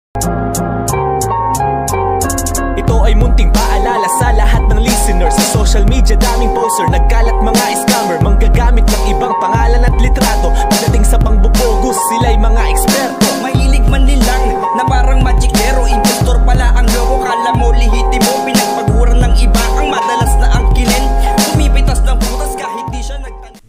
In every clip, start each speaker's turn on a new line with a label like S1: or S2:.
S1: Ito ay munting paalala sa lahat ng listeners. Sa social media daming poster, nagkalat mga scammer, manggagamit ng ibang pangalan at litrato. Pagdating sa pangbubogus, sila'y mga eksperto.
S2: Mahilig man nilang na parang magikero, investor pala ang loko. Kala mo lihitimo, pinagpaguran ng iba ang madalas na angkinin. Pumipitas ng butas kahit di siya nagtanong.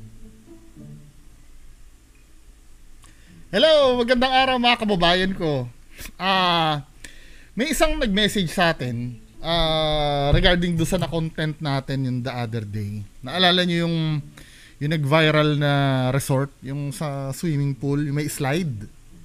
S3: Hello, magandang araw mga kababayan ko. May isang nag-message sa atin regarding do sa na-content natin yung the other day. Naalala nyo yung nag-viral na resort, yung sa swimming pool, yung may slide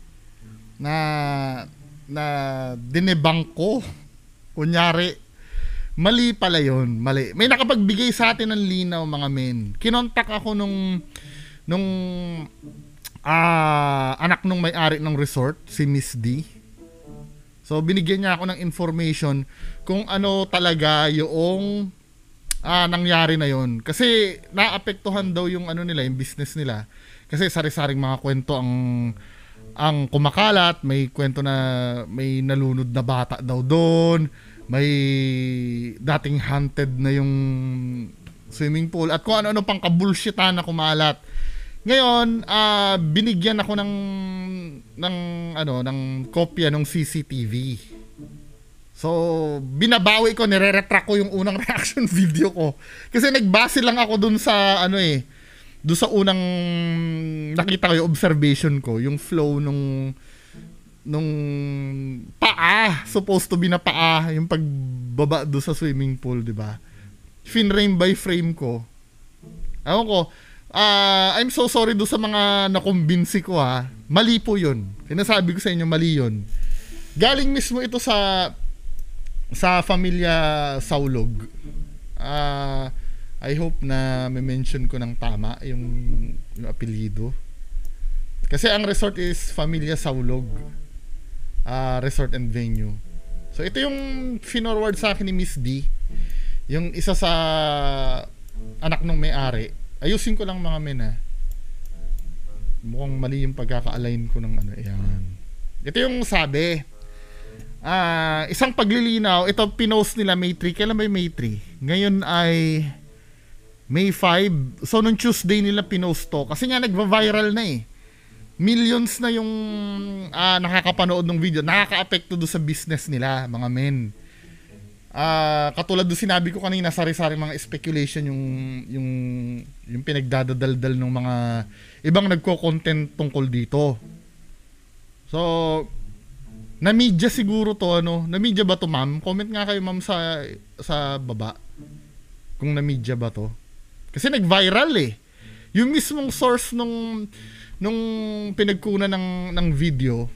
S3: na dinebunk ko. Kunyari, mali pala yun, mali. May nakapagbigay sa atin ng linaw mga men. Kinontak ako nung anak nung may-ari ng resort, si Miss D. So binigyan niya ako ng information kung ano talaga yung nangyari na yon. Kasi naapektuhan daw yung ano nila, yung business nila. Kasi sari-saring mga kwento ang kumakalat, may kwento na may nalunod na bata daw doon, may dating haunted na yung swimming pool at kung ano-ano pang kabullshitan na kumalat. Ngayon, binigyan ako ng kopya ng CCTV. So, binabawi ko, nire-retract ko yung unang reaction video ko. Kasi nagbase lang ako dun sa dun sa unang nakita ko yung observation ko, yung flow nung paa, supposed to be na paa, yung pagbaba dun sa swimming pool, di ba? Frame by frame ko. Ewan ko, I'm so sorry do sa mga nakumbinsi ko ha. Mali po yun. Sinasabi ko sa inyo, mali yun. Galing mismo ito sa Pamilya Saulog. I hope na may mention ko ng tama yung apelyido. Kasi ang resort is Pamilya Saulog Resort and Venue. So ito yung finorward sa akin ni Miss D. Yung isa sa anak ng may-ari. Ayusin ko lang mga men ha. Mukhang mali yung pagkaka-align ko ng ayan. Ito yung sabi. Isang paglilinaw, ito pinost nila May 3. Kailan ba May 3? Ngayon ay May 5. So nung Tuesday nila pinost to. Kasi nga nagva-viral na eh. Millions na yung nakakapanood ng video. Nakaka-apekto do sa business nila, mga men. Katulad doon sinabi ko kanina, sari-sari mga speculation yung pinagdadadaldal ng mga ibang nagko-content tungkol dito. So, na-media siguro to na-media ba to ma'am? Comment nga kayo ma'am sa baba kung na-media ba to. Kasi nag-viral eh. Yung mismong source nung pinagkunan ng video,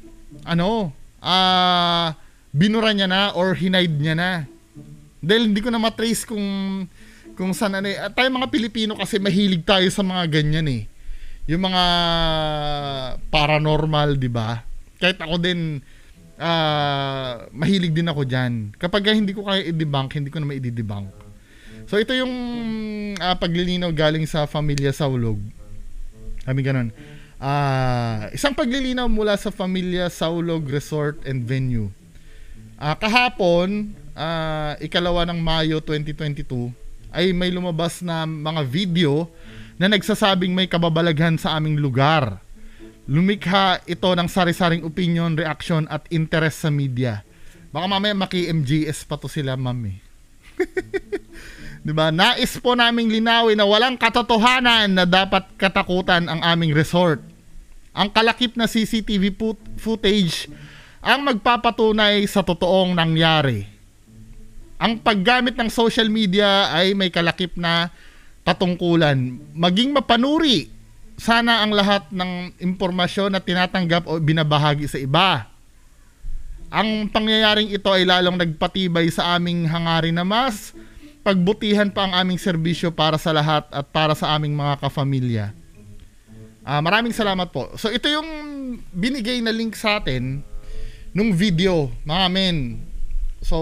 S3: binura niya na or hinide niya na. Dahil hindi ko na matrace kung saan tayo mga Pilipino kasi mahilig tayo sa mga ganyan eh. Yung mga paranormal, di ba? Kahit ako din mahilig din ako diyan. Kapag hindi ko kaya i-debunk, hindi ko na mai-debunk. So ito yung paglilinaw galing sa Pamilya Saulog. Kami ganun. Isang paglilinaw mula sa Pamilya Saulog Resort and Venue. Kahapon, ikalawa ng Mayo 2022 ay may lumabas na mga video na nagsasabing may kababalaghan sa aming lugar. Lumikha ito ng sari-saring opinion, reaction at interest sa media. Baka mamaya maki-MGS pa to sila, ma'am eh. Diba? Nais po naming linawin na walang katotohanan na dapat katakutan ang aming resort. Ang kalakip na CCTV footage ang magpapatunay sa totoong nangyari. Ang paggamit ng social media ay may kalakip na patungkulan. Maging mapanuri sana ang lahat ng impormasyon na tinatanggap o binabahagi sa iba. Ang pangyayaring ito ay lalong nagpatibay sa aming hangarin na mas pagbutihan pa ang aming serbisyo para sa lahat at para sa aming mga kafamilya. Maraming salamat po. So ito yung binigay na link sa atin nung video, mga men. So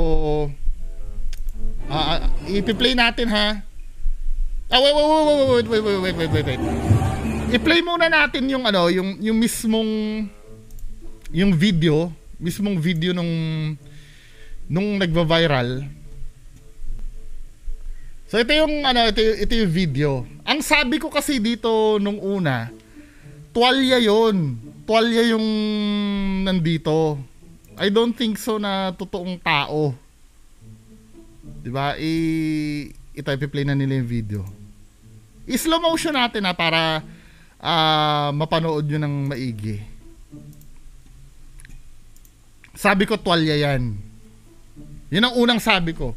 S3: i-play natin ha. Wait. I-play muna natin yung yung mismong yung video mismong video nung nagva-viral. So ito yung ito yung video. Ang sabi ko kasi dito nung una, tuwalya yon. Tuwalya yung nandito. I don't think so na totoong tao. 'Di ba? Ito i-play na nila yung video. I-slow motion natin para mapanood nyo ng maigi. Sabi ko tuwalya yan. Yun ang unang sabi ko.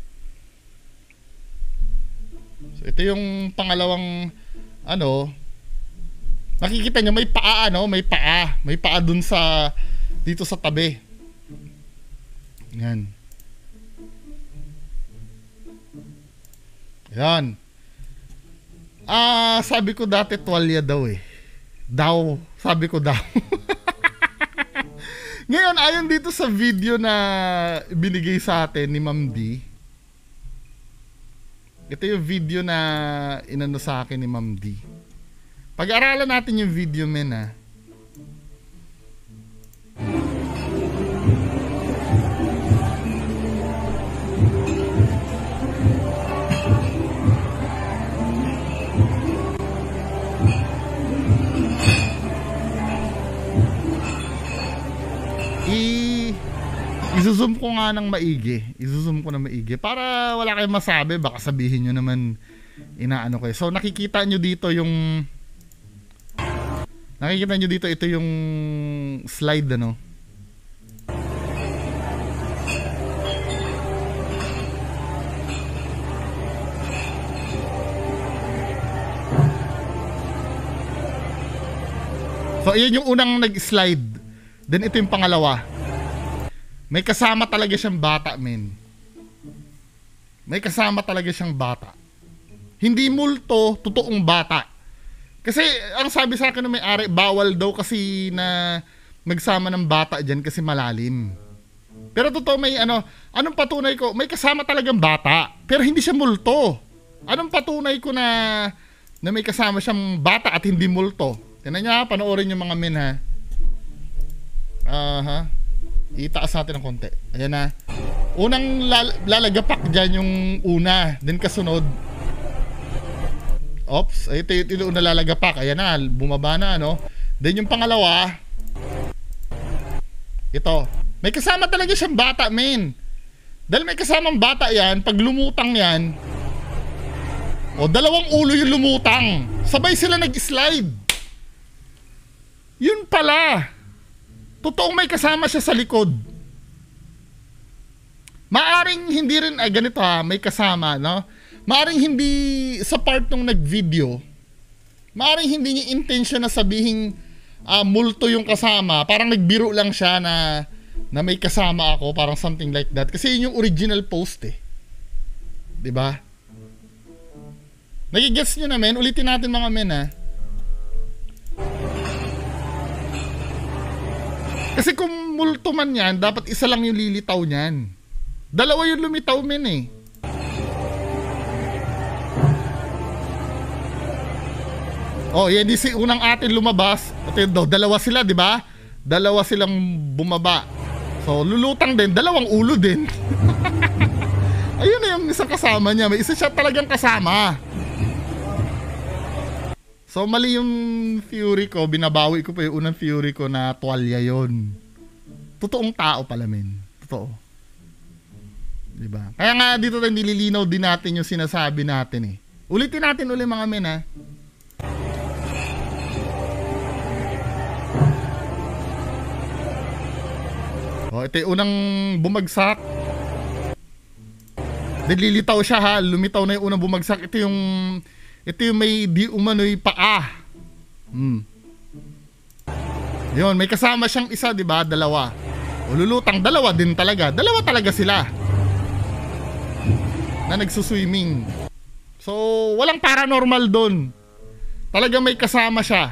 S3: So, ito yung pangalawang nakikita nyo may paa may paa dun dito sa tabi. Yan. Yan. Sabi ko dati tuwalya daw eh. Sabi ko daw. Ngayon, ayon dito sa video na binigay sa atin ni Ma'am D. Ito yung video na inano sa akin ni Ma'am D. Pag-aralan natin yung video, men, ha. I-zoom ko nga ng maigi. I-zoom ko ng maigi para wala kayong masabi, baka sabihin nyo naman inaano kayo. So nakikita nyo dito ito yung slide So iyan yung unang nag-slide. Then ito yung pangalawa. May kasama talaga siyang bata, men. May kasama talaga siyang bata. Hindi multo, totoong bata. Kasi ang sabi sa akin ng may-ari, bawal daw kasi na magsama ng bata dyan kasi malalim. Pero totoo may anong patunay ko? May kasama talagang bata, pero hindi siya multo. Anong patunay ko na may kasama siyang bata at hindi multo? Tingnan niyo ha, panoorin yung mga men ha. Itaas natin ng konti. Ayan na. Unang lalagapak dyan yung una. Then kasunod. Oops. Ito yung una lalagapak. Ayan na. Bumaba na, Then yung pangalawa. Ito. May kasama talaga siyang bata, men. Dahil may kasamang bata yan, pag lumutang yan, dalawang ulo yung lumutang. Sabay sila nag-slide. Yun pala. Totoong may kasama siya sa likod. Maaring hindi rin, ganito may kasama, Maaring hindi sa part nung nag-video, maaring hindi niya intention na sabihing multo yung kasama. Parang nagbiro lang siya na may kasama ako, parang something like that. Kasi yun yung original post eh. 'Di ba? Nagigets nyo na, men? Ulitin natin mga men, ha? Kasi kung multo man yan, dapat isa lang yung lilitaw niyan. Dalawa yung lumitaw, men, eh. Yan si unang atin lumabas. Ito dalawa sila, di ba? Dalawa silang bumaba. So, lulutang din. Dalawang ulo din. Ayun na yung isang kasama niya. May isa siya talagang kasama. So mali yung theory ko, binabawi ko pa yung unang theory ko na tuwalya yon. Totoong tao pala, men. Totoo. Diba? Kaya nga dito tayo nililinaw din natin yung sinasabi natin eh. Ulitin natin ulit mga men, ha. Ito yung unang bumagsak. Nililitaw siya, ha. Lumitaw na yung unang bumagsak. Ito yung may di umano'y paa. Yun, may kasama siyang isa, di ba? Dalawa. Lulutang, dalawa din talaga. Dalawa talaga sila. Na nagsuswimming. So, walang paranormal doon. Talaga may kasama siya.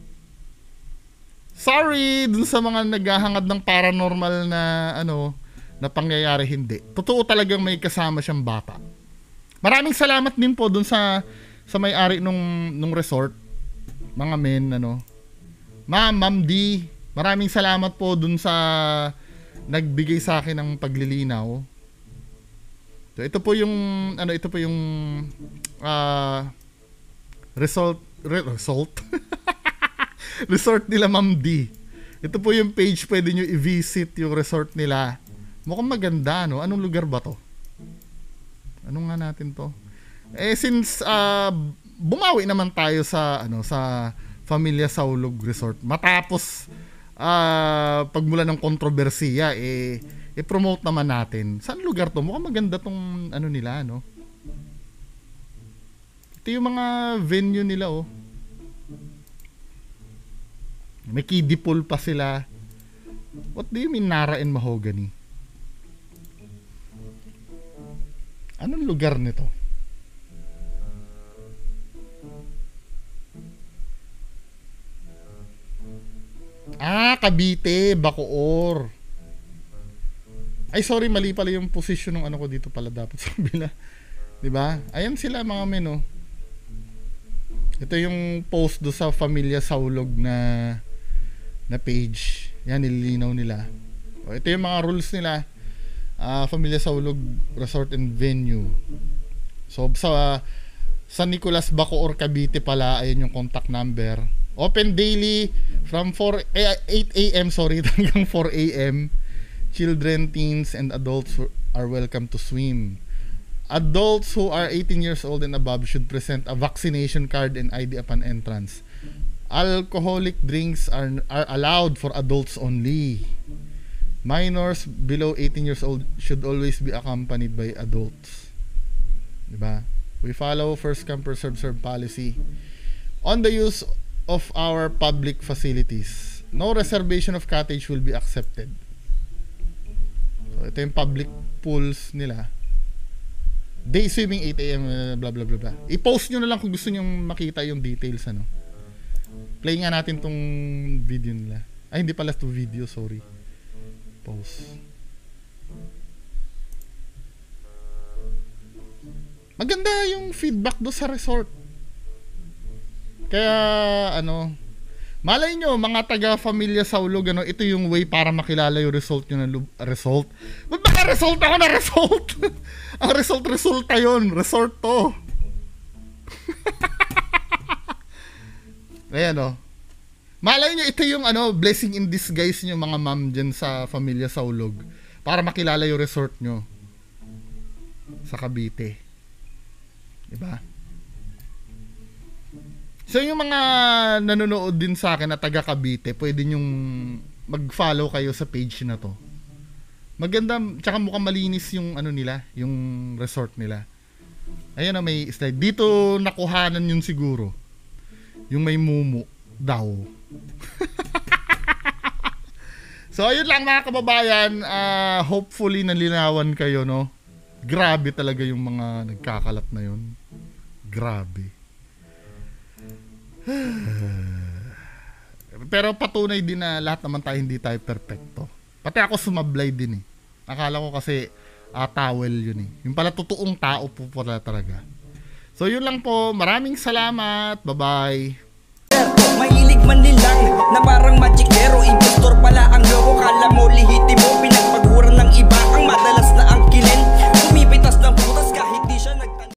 S3: Sorry dun sa mga naghahangad ng paranormal na na pangyayari, hindi. Totoo talagang may kasama siyang bata. Maraming salamat din po dun sa may-ari nung resort, mga men, Ma'am D, maraming salamat po dun sa nagbigay sa akin ng paglilinaw. So ito po yung resort resort nila Ma'am D. Ito po yung page, pwede nyo i-visit yung resort nila. Mukhang maganda, no? Anong lugar ba to? Ano nga natin to? Since bumawi naman tayo sa sa Familia Saulog Resort matapos pagmula ng kontrobersiya, i-promote naman natin. Saan lugar to? Mukhang maganda tong nila, no? Ito yung mga venue nila, oh. May kiddie pool pa sila. What do you mean Nara and Mahogany? Anong lugar nito? Cavite, Bacoor. Ay, sorry, mali pala yung position ng ko dito pala dapat sa kabila. 'Di ba? Ayan sila mga men, oh. Ito yung post do sa Familia Saulog na page. Yan, nililinaw nila. Ito yung mga rules nila. Familia Saulog Resort and Venue. So sa San Nicolas, Bacoor, Cavite pala, ayun yung contact number. Open daily from 8 a.m. hanggang 4 a.m. Children, teens, and adults are welcome to swim. Adults who are 18 years old and above should present a vaccination card and ID upon entrance. Alcoholic drinks are allowed for adults only. Minors below 18 years old should always be accompanied by adults. Diba? We follow first come first serve policy on the use of our public facilities. No reservation of cottage will be accepted. So ito yung public pools nila. Day swimming 8 a.m. blah blah blah blah. I-post nyo na lang kung gusto nyo makita yung details, ano. Play nga natin tong video nila. Ay, hindi pala to video, sorry. Post. Maganda yung feedback do sa resort. Kaya malay nyo mga taga Familia Saulog, ito yung way para makilala yung result nyo na result. Ba't ba result ako na result? Ang resulta yon, resort to. Ayan, malay nyo ito yung blessing in disguise nyo mga ma'am dyan sa Familia Saulog para makilala yung resort nyo sa Cavite. Diba? So yung mga nanonood din sa akin na taga Cavite, pwede nyong mag-follow kayo sa page na to. Maganda, tsaka mukhang malinis yung nila, yung resort nila. Ayan na, may slide. Dito nakuhanan yun siguro. Yung may mumu daw. So ayun lang mga kababayan, hopefully nalinawan kayo, no? Grabe talaga yung mga nagkakalat na yun. Grabe. Pero patunay din na lahat naman tayo hindi tayo perfecto. Pati ako sumablay din eh. Akala ko kasi towel yun eh. Yung pala totoong tao po pala talaga. So yun lang po. Maraming salamat. Bye-bye.
S2: Mahilig man nilang na parang magicero, impostor pala ang loko. Kala mo lihiti mo, pinagpaguran ng iba ang madalas na